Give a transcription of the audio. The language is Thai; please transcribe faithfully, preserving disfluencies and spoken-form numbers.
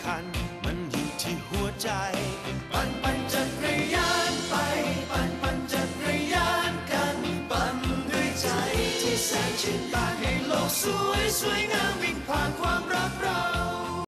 คัญมันอยู่ที่หัวใจปั่นปั่นจักรยานไปปั่นปั่นจักรยานกันปั่นด้วยใจที่แสนชื่นบานให้โลกสวยสวยงามวิ่งผ่านความรักเรา